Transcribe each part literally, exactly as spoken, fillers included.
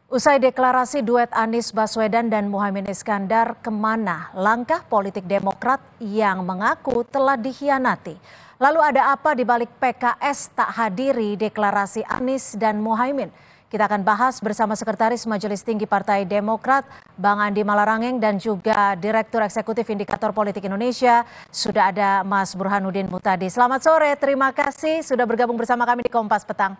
Usai deklarasi duet Anies Baswedan dan Muhaimin Iskandar, kemana langkah politik Demokrat yang mengaku telah dikhianati? Lalu ada apa di balik P K S tak hadiri deklarasi Anies dan Muhaimin? Kita akan bahas bersama Sekretaris Majelis Tinggi Partai Demokrat, Bang Andi Malarangeng, dan juga Direktur Eksekutif Indikator Politik Indonesia. Sudah ada Mas Burhanuddin Muhtadi. Selamat sore, terima kasih sudah bergabung bersama kami di Kompas Petang.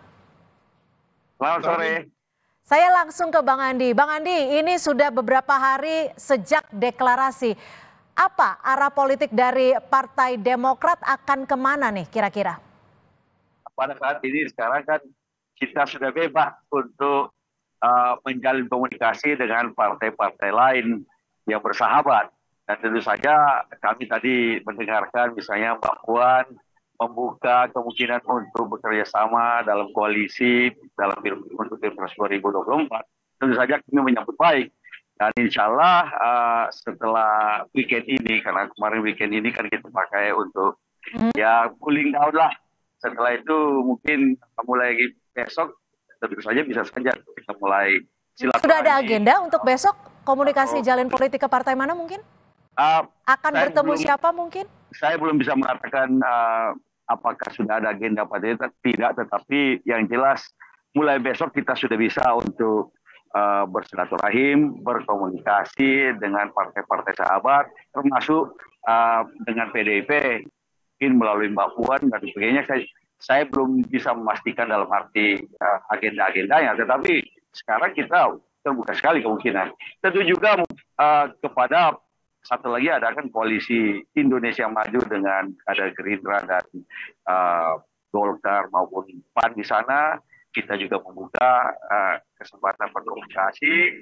Selamat sore. Saya langsung ke Bang Andi. Bang Andi, ini sudah beberapa hari sejak deklarasi. Apa arah politik dari Partai Demokrat akan kemana nih kira-kira? Pada saat ini sekarang kan kita sudah bebas untuk uh, menjalin komunikasi dengan partai-partai lain yang bersahabat. Dan tentu saja kami tadi mendengarkan misalnya Mbak Puan membuka kemungkinan untuk bekerja sama dalam koalisi dalam untuk Pilpres dua ribu dua puluh empat. Tentu saja kami menyambut baik. Dan insya Allah uh, setelah weekend ini, karena kemarin weekend ini kan kita pakai untuk hmm. ya cooling down lah. Setelah itu mungkin mulai besok tentu saja bisa saja kita mulai silaturahmi. Sudah ada agenda untuk besok komunikasi oh. jalin politik ke partai mana mungkin? Uh, Akan bertemu belum, siapa mungkin? Saya belum bisa mengatakan uh, apakah sudah ada agenda pada tidak, tetapi yang jelas mulai besok kita sudah bisa untuk uh, bersilaturahim, berkomunikasi dengan partai-partai sahabat, termasuk uh, dengan P D I P, mungkin melalui Mbak Puan dan sebagainya. Saya, saya belum bisa memastikan dalam arti uh, agenda-agendanya, tetapi sekarang kita terbuka sekali kemungkinan. Tentu juga uh, kepada satu lagi ada kan koalisi Indonesia Maju dengan ada Gerindra dan uh, Golkar maupun P A N di sana. Kita juga membuka uh, kesempatan berkomunikasi.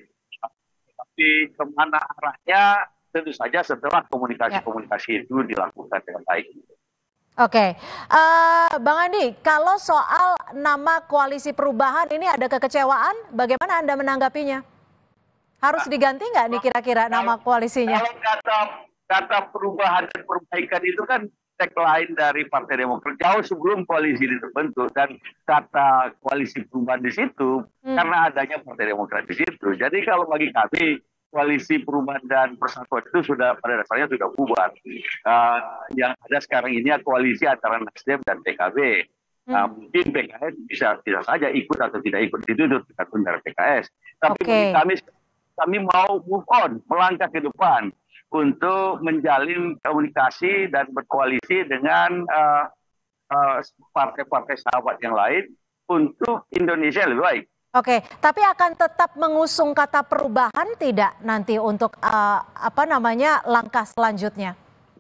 Tapi kemana arahnya tentu saja setelah komunikasi-komunikasi itu dilakukan dengan baik. Oke, okay. uh, Bang Andi, kalau soal nama koalisi perubahan ini ada kekecewaan, bagaimana Anda menanggapinya? Harus diganti nggak nih kira-kira nama koalisinya? Kalau kata, kata perubahan dan perbaikan itu kan tagline dari Partai Demokrat jauh sebelum koalisi itu terbentuk, dan kata koalisi perubahan di situ hmm. karena adanya Partai Demokrat di situ. Jadi kalau bagi kami koalisi perubahan dan persatuan itu sudah pada dasarnya sudah bubar. Uh, yang ada sekarang ini koalisi antara Nasdem dan P K B. Hmm. Uh, mungkin P K S bisa bisa saja ikut atau tidak ikut, itu tergantung dari P K S. Tapi okay. kami Kami mau move on, melangkah ke depan untuk menjalin komunikasi dan berkoalisi dengan uh, uh, partai-partai sahabat yang lain untuk Indonesia lebih baik. Oke, tapi akan tetap mengusung kata perubahan tidak nanti untuk uh, apa namanya langkah selanjutnya?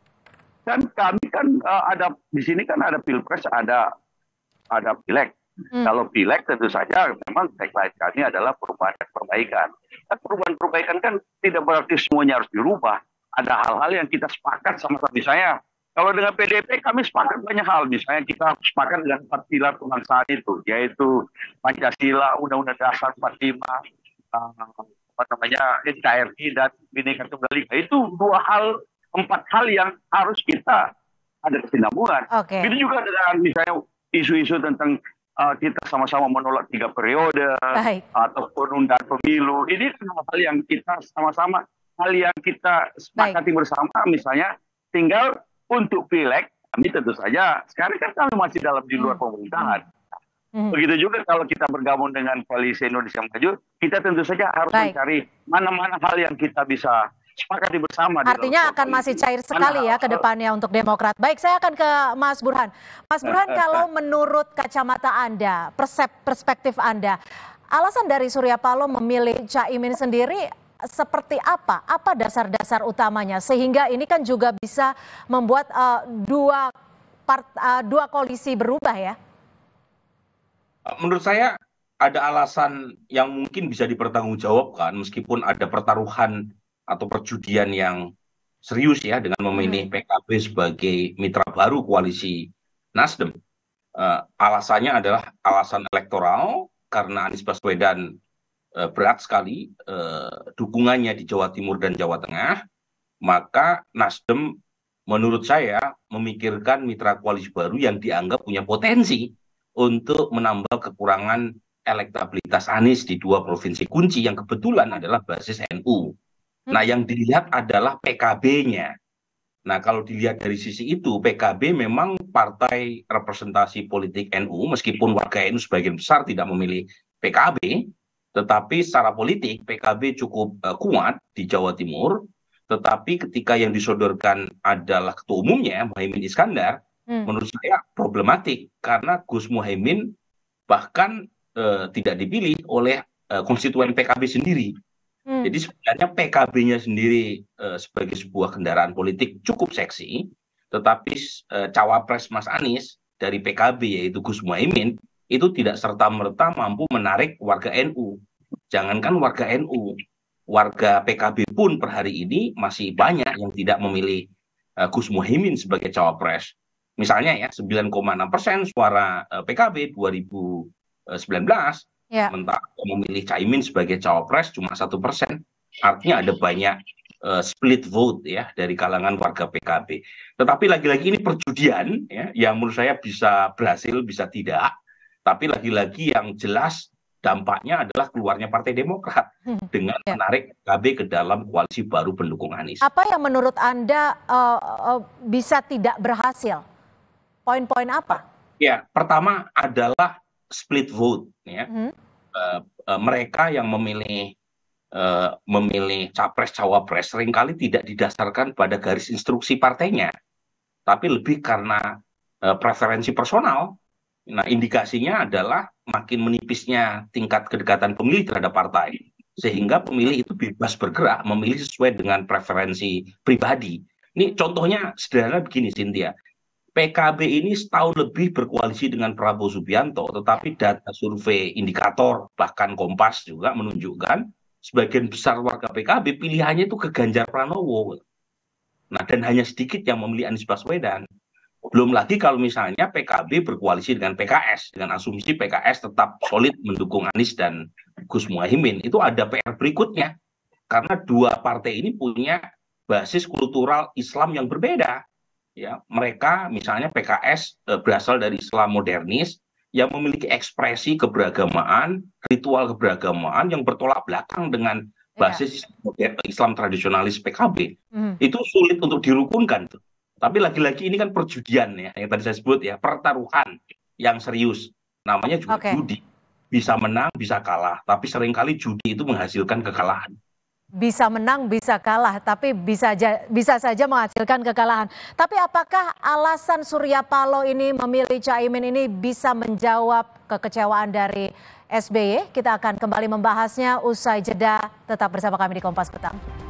Kan kami kan uh, ada di sini kan ada Pilpres, ada ada Pileg. Hmm. Kalau Pileg tentu saja memang tagline kami adalah perubahan dan perbaikan. Dan perubahan perbaikan kan tidak berarti semuanya harus dirubah. Ada hal-hal yang kita sepakat sama-sama. Misalnya kalau dengan P D I P kami sepakat banyak hal. Misalnya kita sepakat dengan empat pilar kebangsaan itu, yaitu Pancasila, Undang-Undang Dasar empat puluh lima, uh, apa namanya N K R I dan Bhinneka Tunggal Ika. Itu dua hal, empat hal yang harus kita ada kesinambungan. Okay. Itu juga dengan misalnya isu-isu tentang Uh, kita sama-sama menolak tiga periode Baik. atau penundaan pemilu. Ini hal yang kita sama-sama, hal yang kita sepakati Baik. bersama. Misalnya tinggal untuk Pileg, kami tentu saja sekarang kan kami masih dalam di luar pemerintahan. Hmm. Begitu juga kalau kita bergabung dengan Koalisi Indonesia Maju, kita tentu saja harus Baik. mencari mana-mana hal yang kita bisa sepakati bersama. Artinya akan masih cair sekali ya ke depannya untuk Demokrat. Baik, saya akan ke Mas Burhan. Mas Burhan, kalau menurut kacamata Anda, persep, perspektif Anda, alasan dari Surya Paloh memilih Caimin sendiri seperti apa? Apa dasar-dasar utamanya? Sehingga ini kan juga bisa membuat uh, dua, part, uh, dua koalisi berubah ya? Menurut saya ada alasan yang mungkin bisa dipertanggungjawabkan meskipun ada pertaruhan atau perjudian yang serius ya dengan memilih P K B sebagai mitra baru koalisi Nasdem. Uh, alasannya adalah alasan elektoral karena Anies Baswedan uh, berat sekali uh, dukungannya di Jawa Timur dan Jawa Tengah, maka Nasdem menurut saya memikirkan mitra koalisi baru yang dianggap punya potensi untuk menambal kekurangan elektabilitas Anies di dua provinsi kunci yang kebetulan adalah basis N U. Nah, yang dilihat adalah P K B-nya. Nah, kalau dilihat dari sisi itu, P K B memang partai representasi politik N U, meskipun warga N U sebagian besar tidak memilih P K B, tetapi secara politik P K B cukup uh, kuat di Jawa Timur. Tetapi ketika yang disodorkan adalah ketua umumnya, Muhaimin Iskandar, hmm. menurut saya problematik karena Gus Muhaimin bahkan uh, tidak dipilih oleh uh, konstituen P K B sendiri. Hmm. Jadi sebenarnya P K B-nya sendiri uh, sebagai sebuah kendaraan politik cukup seksi, tetapi uh, cawapres Mas Anies dari P K B yaitu Gus Muhaimin itu tidak serta-merta mampu menarik warga N U. Jangankan warga N U, warga P K B pun per hari ini masih banyak yang tidak memilih uh, Gus Muhaimin sebagai cawapres. Misalnya ya sembilan koma enam persen suara uh, P K B dua ribu sembilan belas. Ya. Mentah memilih Caimin sebagai cawapres cuma satu persen, artinya ada banyak uh, split vote ya dari kalangan warga P K B. Tetapi lagi-lagi ini perjudian ya, yang menurut saya bisa berhasil bisa tidak. Tapi lagi-lagi yang jelas dampaknya adalah keluarnya Partai Demokrat hmm. dengan ya. menarik P K B ke dalam koalisi baru pendukung Anies. Apa yang menurut Anda uh, uh, bisa tidak berhasil? Poin-poin apa? Ya, pertama adalah split vote ya. Hmm. Uh, uh, mereka yang memilih uh, memilih capres cawapres seringkali tidak didasarkan pada garis instruksi partainya, tapi lebih karena uh, preferensi personal. Nah, indikasinya adalah makin menipisnya tingkat kedekatan pemilih terhadap partai, sehingga pemilih itu bebas bergerak memilih sesuai dengan preferensi pribadi. Ini contohnya sederhana begini, Cynthia. P K B ini setahun lebih berkoalisi dengan Prabowo Subianto, tetapi data survei indikator, bahkan Kompas juga menunjukkan sebagian besar warga P K B pilihannya itu ke Ganjar Pranowo. Nah, dan hanya sedikit yang memilih Anies Baswedan. Belum lagi kalau misalnya P K B berkoalisi dengan P K S, dengan asumsi P K S tetap solid mendukung Anies dan Gus Muhaimin, itu ada P R berikutnya. Karena dua partai ini punya basis kultural Islam yang berbeda. Ya, mereka misalnya P K S eh, berasal dari Islam modernis yang memiliki ekspresi keberagamaan, ritual keberagamaan yang bertolak belakang dengan basis yeah. Islam tradisionalis P K B. Mm. Itu sulit untuk dirukunkan. Tapi lagi-lagi ini kan perjudian ya, yang tadi saya sebut ya, pertaruhan yang serius. Namanya juga okay. judi. Bisa menang, bisa kalah. Tapi seringkali judi itu menghasilkan kekalahan. Bisa menang, bisa kalah, tapi bisa bisa saja menghasilkan kekalahan. Tapi apakah alasan Surya Paloh ini memilih Caimin ini bisa menjawab kekecewaan dari S B Y? Kita akan kembali membahasnya usai jeda. Tetap bersama kami di Kompas Petang.